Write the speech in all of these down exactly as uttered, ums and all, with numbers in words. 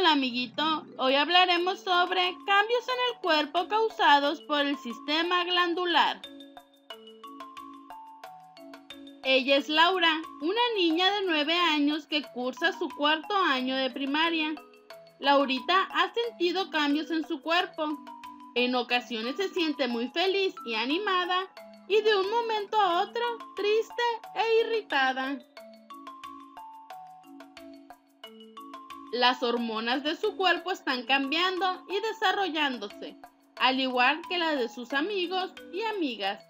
Hola amiguito, hoy hablaremos sobre cambios en el cuerpo causados por el sistema glandular. Ella es Laura, una niña de nueve años que cursa su cuarto año de primaria. Laurita ha sentido cambios en su cuerpo. En ocasiones se siente muy feliz y animada y de un momento a otro triste e irritada. Las hormonas de su cuerpo están cambiando y desarrollándose, al igual que las de sus amigos y amigas.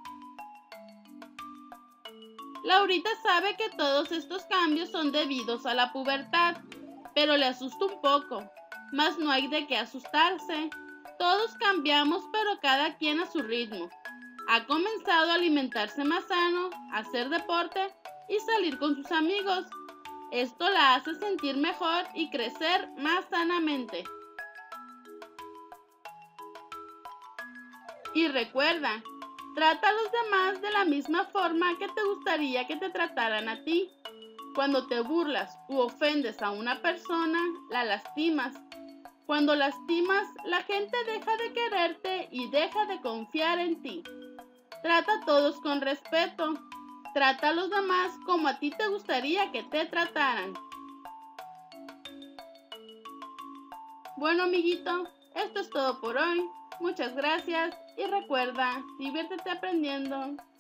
Laurita sabe que todos estos cambios son debidos a la pubertad, pero le asusta un poco, mas no hay de qué asustarse. Todos cambiamos, pero cada quien a su ritmo. Ha comenzado a alimentarse más sano, a hacer deporte y salir con sus amigos. Esto la hace sentir mejor y crecer más sanamente. Y recuerda, trata a los demás de la misma forma que te gustaría que te trataran a ti. Cuando te burlas u ofendes a una persona, la lastimas. Cuando lastimas, la gente deja de quererte y deja de confiar en ti. Trata a todos con respeto. Trata a los demás como a ti te gustaría que te trataran. Bueno, amiguito, esto es todo por hoy. Muchas gracias y recuerda, diviértete aprendiendo.